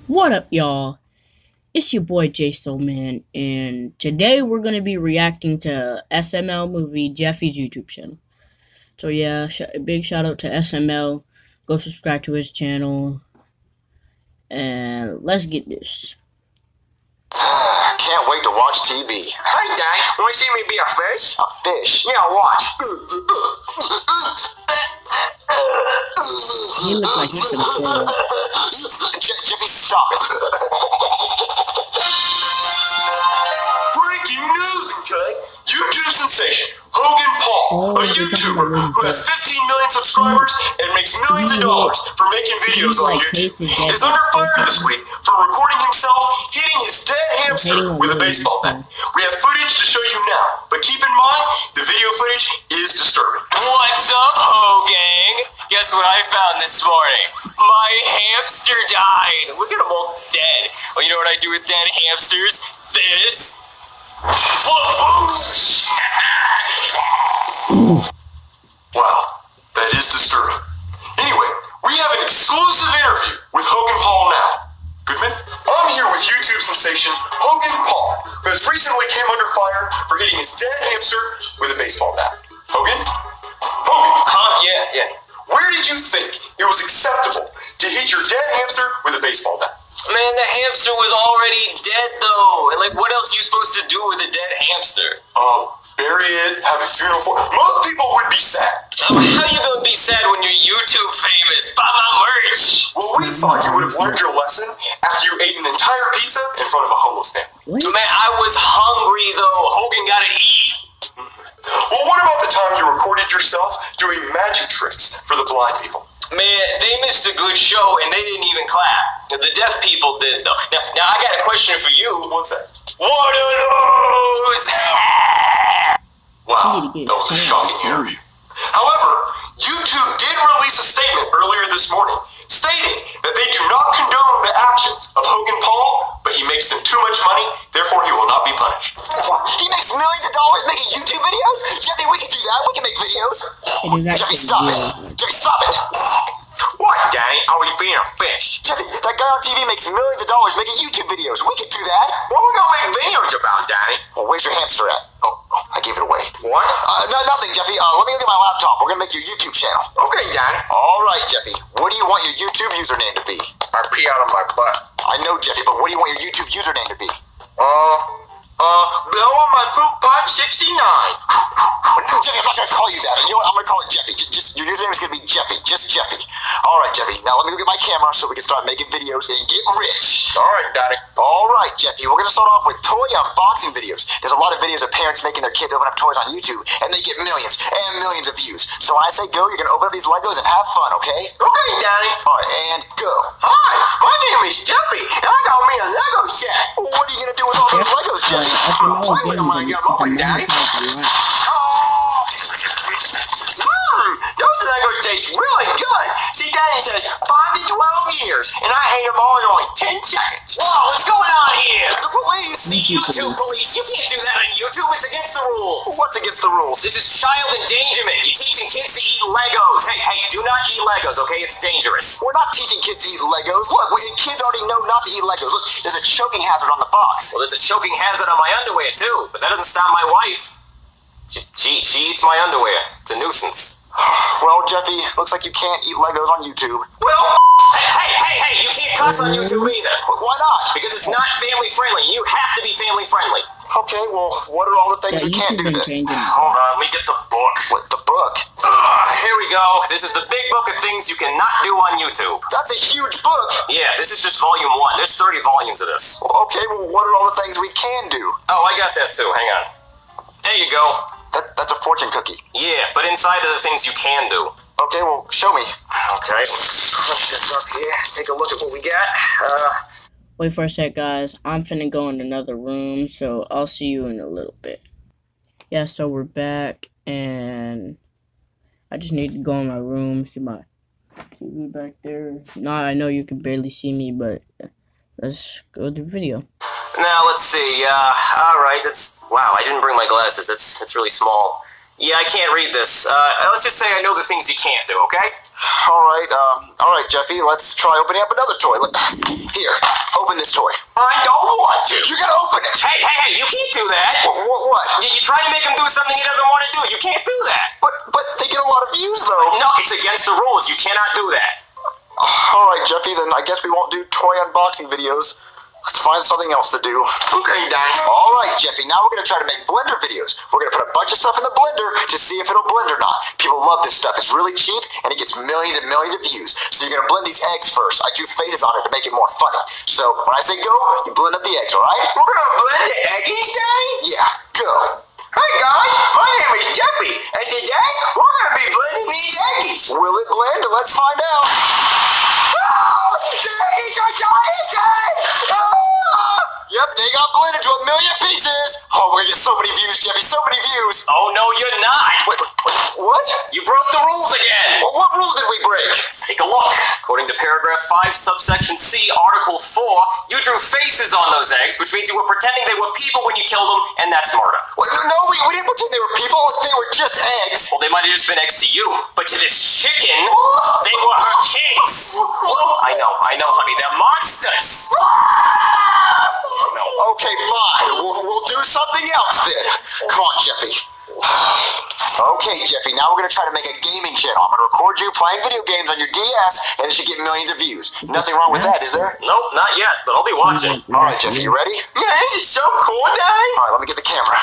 What up, y'all? It's your boy Jayboy, and today we're gonna be reacting to SML movie Jeffy's YouTube channel. So yeah, big shout out to SML. Go subscribe to his channel, and let's get this. Can't wait to watch TV. Hey, Dad, want to see me be a fish? A fish? Yeah, watch. He looks like he's gonna fall. Jeffy, stop it. Breaking news, okay? YouTube sensation Hogan Paul, a YouTuber who has 15 million subscribers and makes millions of dollars for making videos on YouTube, is under fire this week for recording himself hitting his dead hamster with a baseball bat. We have footage to show you now, but keep in mind, the video footage is disturbing. What's up, Hogan? Guess what I found this morning? My hamster died. Look at him all dead. Well, you know what I do with dead hamsters? This. Wow, that is disturbing. Anyway, we have an exclusive interview with Hogan Paul now. Goodman? I'm here with YouTube sensation Hogan Paul, who has recently came under fire for hitting his dead hamster with a baseball bat. Hogan? Hogan! Huh? Yeah. Where did you think it was acceptable to hit your dead hamster with a baseball bat? Man, the hamster was already dead, though. And, what else are you supposed to do with a dead hamster? Bury it, have a funeral for it. Most people would be sad. How you gonna be sad when you're YouTube famous? Buy my merch! Well, we thought you would have learned your lesson after you ate an entire pizza in front of a homeless family. Man, I was hungry, though. Hogan gotta eat. Well, what about the time you recorded yourself doing magic tricks for the blind people? Man, they missed a good show, and they didn't even clap. The deaf people did, though. Now I got a question for you. What's that? What are those? Wow, that was a shocking interview. However, YouTube did release a statement earlier this morning stating that they do not condone the actions of Hogan Paul, but he makes them too much money, therefore he will not be punished. He makes millions of dollars making YouTube videos? Jeffy, we can do that. We can make videos. Jeffy, stop it. Jeffy, stop it. What, Danny? I was being a fish. Jeffy, that guy on TV makes millions of dollars making YouTube videos. We could do that. What are we gonna make videos about, Danny? Well, where's your hamster at? Oh, I gave it away. What? Nothing, Jeffy. Let me go get my laptop. We're gonna make your YouTube channel. Okay, Danny. All right, Jeffy. What do you want your YouTube username to be? I pee out of my butt. I know, Jeffy, but what do you want your YouTube username to be? Bill on my poop pipe 69. No, Jeffy, I'm not gonna call you that. You know what? I'm gonna call it Jeffy. Just your username is gonna be Jeffy. Just Jeffy. All right, Jeffy. Now let me go get my camera so we can start making videos and get rich. All right, Daddy. All right, Jeffy. We're gonna start off with toy unboxing videos. There's a lot of videos of parents making their kids open up toys on YouTube, and they get millions and millions of views. So when I say go, you're gonna open up these Legos and have fun, okay? Okay, Daddy. All right, and go. Hi, my name is Jeffy, and I got me a Lego set. What are you gonna do with all those Legos, Jeffy? Play with them when I get them open, Daddy. Those Legos taste really good. See, Daddy says 5 to 12 years, and I ate them all in only 10 seconds. Whoa, what's going on here? The police! The YouTube police. You can't do that on YouTube. It's against the rules. What's against the rules? This is child endangerment. You're teaching kids to eat Legos. Hey, do not eat Legos, okay? It's dangerous. We're not teaching kids to eat Legos. Look, kids already know not to eat Legos. Look, there's a choking hazard on the box. Well, there's a choking hazard on my underwear, too. But that doesn't stop my wife. She eats my underwear. It's a nuisance. Well, Jeffy, looks like you can't eat Legos on YouTube. Well, hey, you can't cuss on YouTube either. Why not? Because it's not family friendly. You have to be family friendly. Okay, well, what are all the things we can't do then? Hold on, let me get the book. What, the book? Here we go. This is the big book of things you cannot do on YouTube. That's a huge book. Yeah, this is just volume 1. There's 30 volumes of this. Okay, well, what are all the things we can do? Oh, I got that too. Hang on. There you go. That's a fortune cookie. Yeah, but inside are the things you can do. Okay, well, show me. Okay, let's crunch this up here. Take a look at what we got. Wait for a sec, guys. I'm finna go in another room, so I'll see you in a little bit. Yeah, so we're back, and I just need to go in my room, see my TV back there. No, I know you can barely see me, but let's go to the video. Now, let's see. Alright, wow, I didn't bring my glasses. That's really small. Yeah, I can't read this. Let's just say I know the things you can't do, okay? All right, Jeffy, let's try opening up another toy. Here. open this toy. I don't want to. You gotta open it. Hey, you can't do that. What? You're trying to make him do something he doesn't want to do. You can't do that. But they get a lot of views, though. No, it's against the rules. You cannot do that. Alright, Jeffy, then I guess we won't do toy unboxing videos. Let's find something else to do. Okay, Danny. Alright, Jeffy, now we're gonna try to make blender videos. We're gonna put a bunch of stuff in the blender to see if it'll blend or not. People love this stuff. It's really cheap, and it gets millions and millions of views. So you're gonna blend these eggs first. I drew faces on it to make it more funny. So when I say go, you blend up the eggs, alright? We're gonna blend the eggies, Danny? Yeah, go. Hey guys, my name is Jeffy, and today we're gonna be blending these eggies. Will it blend? Let's find out. The eggies are dying, Danny! Yep, they got blended to 1 million pieces. Oh, we're gonna get so many views, Jeffy, so many views. Oh no, you're not. Wait, what? You broke the rules again. Well, what rule did we break? Take a look. According to paragraph 5, subsection C, article 4, you drew faces on those eggs, which means you were pretending they were people when you killed them, and that's murder. Wait, no, we didn't pretend they were people. They were just eggs. Well, they might have just been eggs to you, but to this chicken, they were her kids. I know, honey, they're monsters. No. Okay, fine. We'll do something else then. Come on, Jeffy. Okay, Jeffy, now we're going to try to make a gaming channel. I'm going to record you playing video games on your DS, and it should get millions of views. Nothing wrong with that, is there? Nope, not yet, but I'll be watching. All right, Jeffy, you ready? Yeah, this is so cool, Daddy. All right, let me get the camera.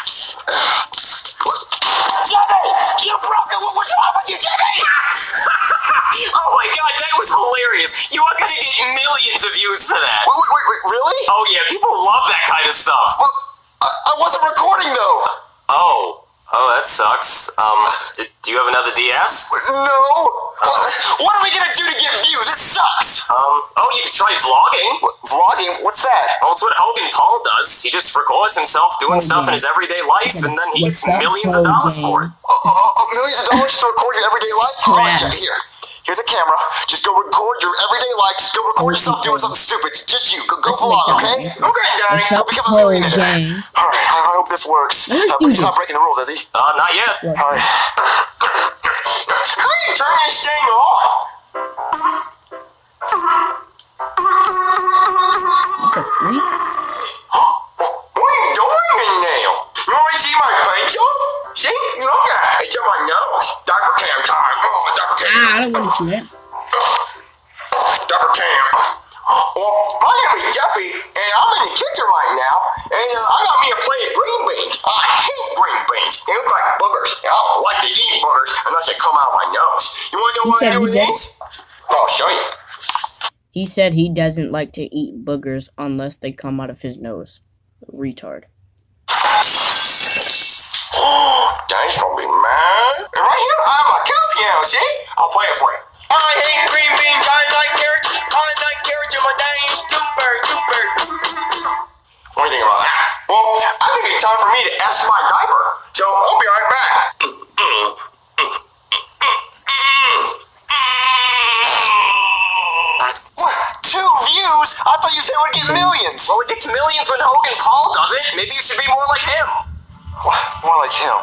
Jimmy! You broke it! What's wrong with you, Jimmy? Oh my god, that was hilarious. You are gonna get millions of views for that. Wait, really? Oh yeah, people love that kind of stuff. Well, I wasn't recording, though. Oh, that sucks. Do you have another DS? No. What are we gonna do to get views? It sucks. You could try vlogging. Vlogging? What's that? Well, it's what Hogan Paul does. He just records himself doing stuff in his everyday life, and then he gets millions of dollars for it. Millions of dollars to record your everyday life? All right, Jeffy, here. Here's a camera. Just go record your everyday life. Just go record yourself doing something stupid. Just you. Go vlog, okay? Okay, Daddy. Go become a millionaire. All right, I hope this works. He's not breaking the rules, is he? Not yet. All right. How do you turn this thing on? What are you doing in there? You want to see my pencil? See? Look at it. It's on my nose. Dr. Cam time. Dr. Cam. I don't want to see that. Dr. Cam. Well, my name is Jeffy, and I'm in the kitchen right now, and I got me a plate of green beans. I hate green beans. They look like boogers. I don't like to eat boogers unless they come out of my nose. You want to know what I do with these? I'll show you. He said he doesn't like to eat boogers unless they come out of his nose. Retard. Daddy's gonna be mad. And right here, I have my cow piano, see? I'll play it for you. I hate green beans, I like carrots, and my daddy is super. What do you think about that? Well, I think it's time for me to S my diaper. So, I'll be right back. What? 2 views? I thought you said it would get millions. Well, it gets millions when Hogan Paul does it. Maybe you should be more like him. More like him.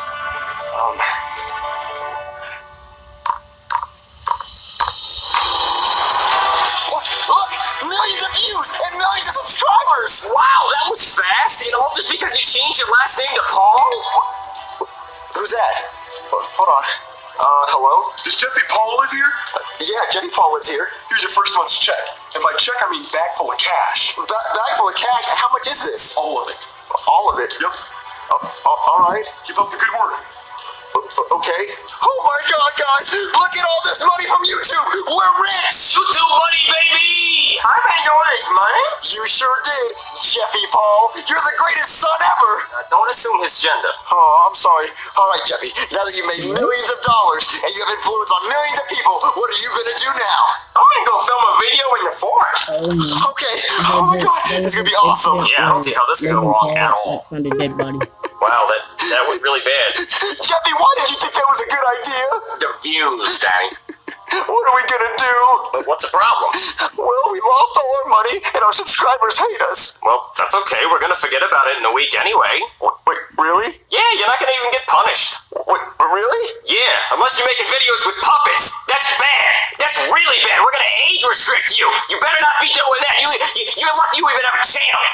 Look! Millions of views and millions of subscribers! Wow, that was fast. All just because you changed your last name to Paul? Who's that? Hold on. Hello? Does Jeffy Paul live here? Yeah, Jeffy Paul lives here. Here's your first month's check. And by check, I mean bag full of cash. Bag full of cash? How much is this? All of it. All of it? Yep. Alright. Keep up the good work. Okay. Oh my god, guys! Look at all this money from YouTube! We're rich! YouTube money, baby! I made all this money. You sure did, Jeffy Paul. You're the greatest son ever! Don't assume his gender. Oh, I'm sorry. Alright, Jeffy. Now that you've made millions of dollars and you have influence on millions of people, what are you gonna do now? I'm gonna go film a video in the forest. Okay. Oh my god, this is gonna be awesome. Yeah, I don't see how this could go wrong at all. Found a dead body. Wow, that went really bad. Jeffy, why did you think that was a good idea? The views, Daddy. What are we gonna do? What's the problem? Well, we lost all our money and our subscribers hate us. Well, that's okay. We're gonna forget about it in a week anyway. Wait, really? Yeah, you're not gonna even get punished. Wait, really? Yeah, unless you're making videos with puppets. That's bad. That's really bad. We're gonna age restrict you. You better not be doing that. You're lucky you even have a channel?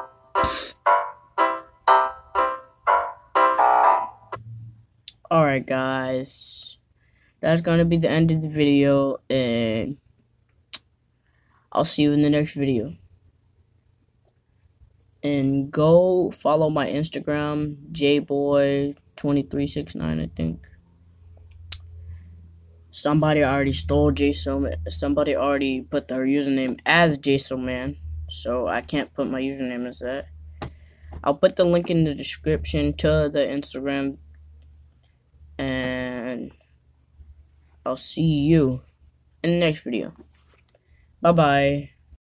Alright, guys. That's gonna be the end of the video, and I'll see you in the next video. And go follow my Instagram, Jayboy2369, I think. Somebody already stole Jason. Somebody already put their username as JSOman, so I can't put my username as that. I'll put the link in the description to the Instagram, and I'll see you in the next video. Bye bye.